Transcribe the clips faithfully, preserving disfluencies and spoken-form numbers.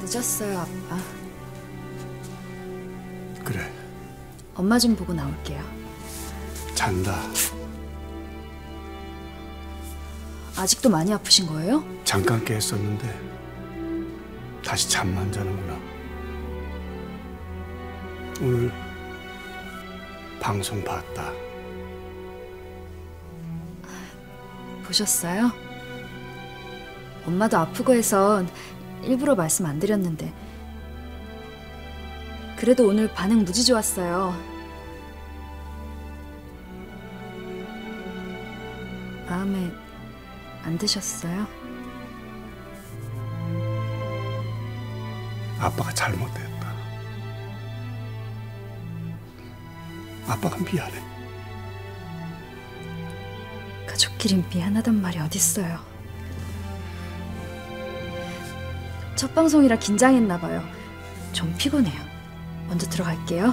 늦었어요, 아빠. 그래. 엄마 좀 보고 나올게요. 잔다. 아직도 많이 아프신 거예요? 잠깐 깼었는데 다시 잠만 자는구나. 오늘 방송 봤다. 보셨어요? 엄마도 아프고 해서 일부러 말씀 안 드렸는데 그래도 오늘 반응 무지 좋았어요. 마음에 안 드셨어요? 아빠가 잘못됐다. 아빠가 미안해. 가족끼리 미안하단 말이 어딨어요. 첫 방송이라 긴장했나 봐요. 좀 피곤해요. 먼저 들어갈게요.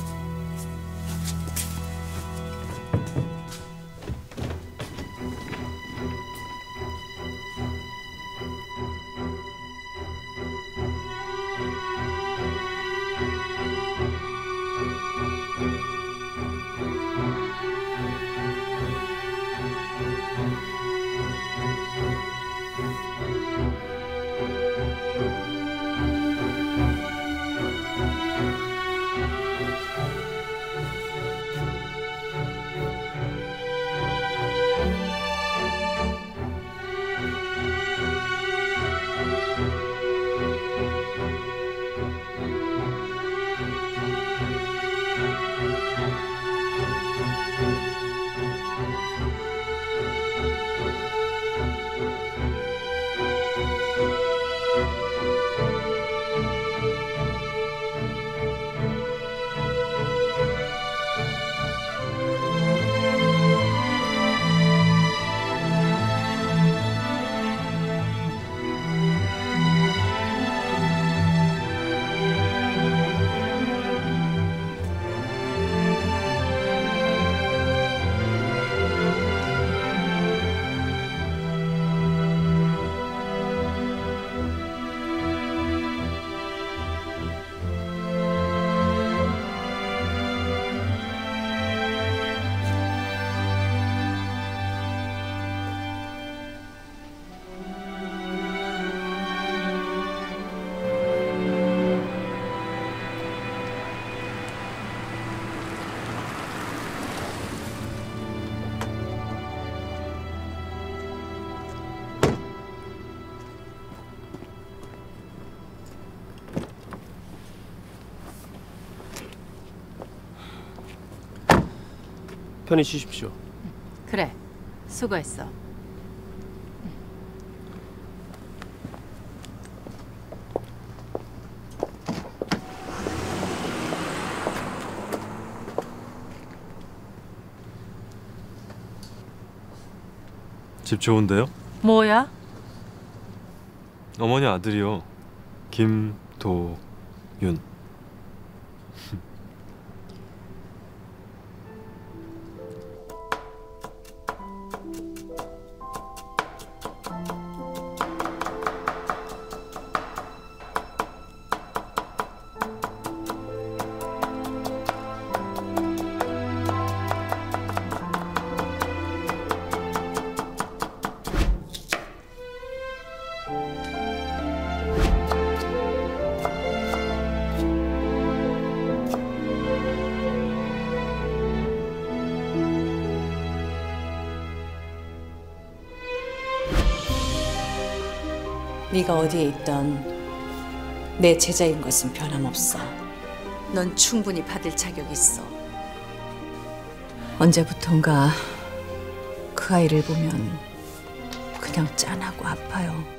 편히 쉬십시오. 그래, 수고했어. 집 좋은데요? 뭐야? 어머니 아들이요. 김도윤. 네가 어디에 있던 내 제자인 것은 변함없어. 넌 충분히 받을 자격 있어. 언제부턴가 그 아이를 보면 그냥 짠하고 아파요.